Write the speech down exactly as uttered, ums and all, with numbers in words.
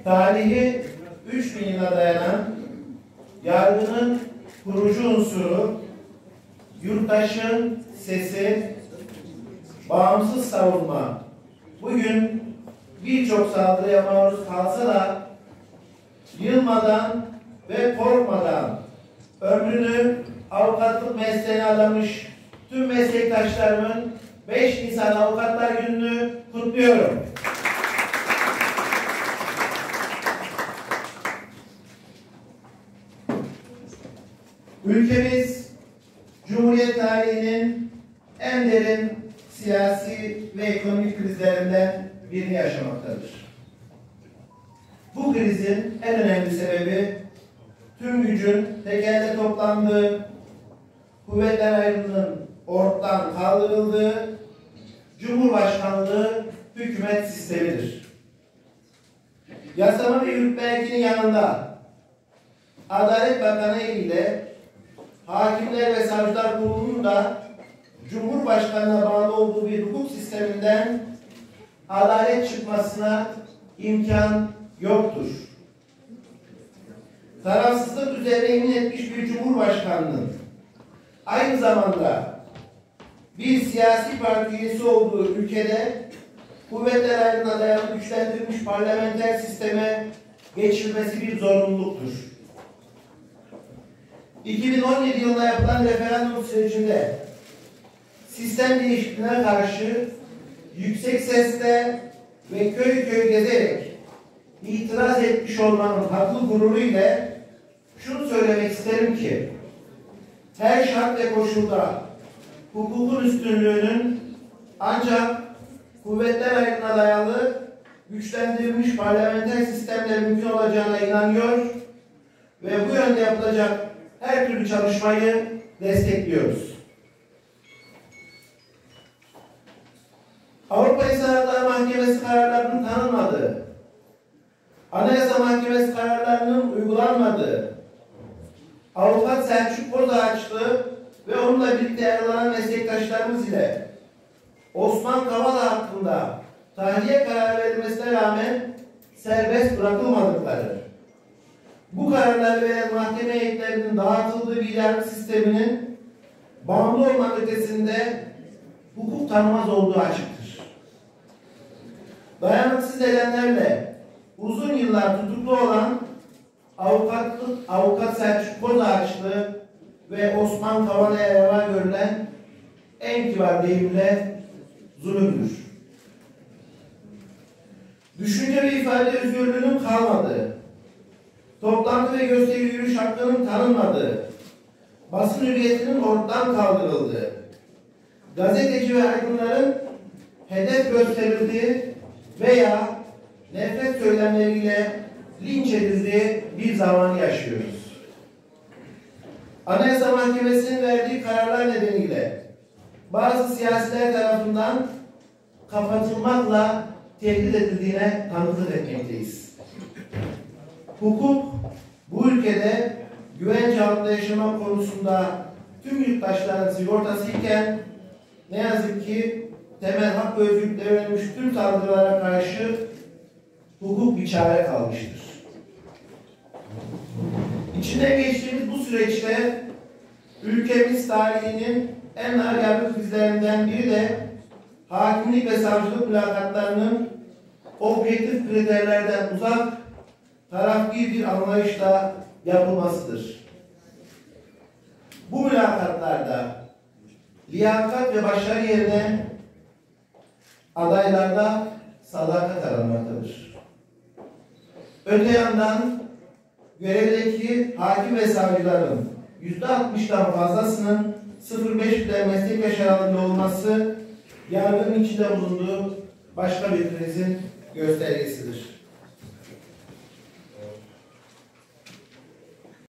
Tarihi üç bin yıla dayanan yargının kurucu unsuru, yurttaşın sesi, bağımsız savunma bugün birçok saldırıya maruz kalsa da yılmadan ve korkmadan ömrünü avukatlık mesleğine adamış tüm meslektaşlarımın beş Nisan Avukatlar Günü'nü kutluyorum. Ülkemiz Cumhuriyet tarihinin en derin siyasi ve ekonomik krizlerinden birini yaşamaktadır. Bu krizin en önemli sebebi tüm gücün tek elde toplandığı, kuvvetler ayrılığının ortadan kaldırıldığı Cumhurbaşkanlığı hükümet sistemidir. Yasama ve yürütme erkinin yanında Adalet Bakanı ile Hakimler ve Savcılar Kurulu'nun da Cumhurbaşkanı'na bağlı olduğu bir hukuk sisteminden adalet çıkmasına imkan yoktur. Tarafsızlık üzerine yemin etmiş bir Cumhurbaşkanı'nın aynı zamanda bir siyasi parti üyesi olduğu ülkede kuvvetler ayrılığına dayalı güçlendirilmiş parlamenter sisteme geçilmesi bir zorunluluktur. iki bin on yedi yılında yapılan referandum sürecinde sistem değişikliğine karşı yüksek sesle ve köy köy gezerek itiraz etmiş olmanın haklı gururu ile şunu söylemek isterim ki her şart ve koşulda hukukun üstünlüğünün ancak kuvvetler ayrılığına dayalı güçlendirilmiş parlamenter sistemle mümkün olacağına inanıyor ve bu yönde yapılacak her türlü çalışmayı destekliyoruz. Avrupa İnsan Hakları Mahkemesi kararlarının tanınmadığı, Anayasa Mahkemesi kararlarının uygulanmadığı, Avukat Selçuk Bozağaçlı ve onunla birlikte yaralanan meslektaşlarımız ile Osman Kavala hakkında tahliye kararı verilmesine rağmen serbest bırakılmadıkları, bu kararlar veren mahkeme heyetlerinin dağıtıldığı bir yargı sisteminin bağımlı olmak ötesinde hukuk tanımaz olduğu açıktır. Dayanıksız edenlerle uzun yıllar tutuklu olan avukatlık, avukat Selçuk Bozağaçlı ve Osman Kavala'ya reva görülen en kibar deyimle zulümdür. Düşünce ve ifade özgürlüğünün kalmadığı, toplantı ve gösteri yürüyüş hakkının tanınmadığı, basın hürriyetinin ortadan kaldırıldığı, gazeteci ve aydınların hedef gösterildiği veya nefret söylemleriyle linç edildiği bir zamanı yaşıyoruz. Anayasa Mahkemesi'nin verdiği kararlar nedeniyle bazı siyasiler tarafından kapatılmakla tehdit edildiğine tanıklık etmekteyiz. Hukuk bu ülkede güvence altında yaşamak konusunda tüm yurttaşların sigortası iken ne yazık ki temel hak ve özgürlüklere yönelmiş tüm saldırılara karşı hukuk bir çare kalmıştır. İçinden geçtiğimiz bu süreçte ülkemiz tarihinin en ağır yargı krizlerinden biri de hakimlik ve savcılık mülakatlarının objektif kriterlerden uzak, tarafgir bir anlayışla yapılmasıdır. Bu mülakatlarda liyakat ve başarı yerine adaylarda sadakat aranmaktadır. Öte yandan görevdeki hakim ve savcıların yüzde altmıştan fazlasının sıfır beş üstler meslek aralığında olması yargının içinde bulunduğu başka bir krizin göstergesidir.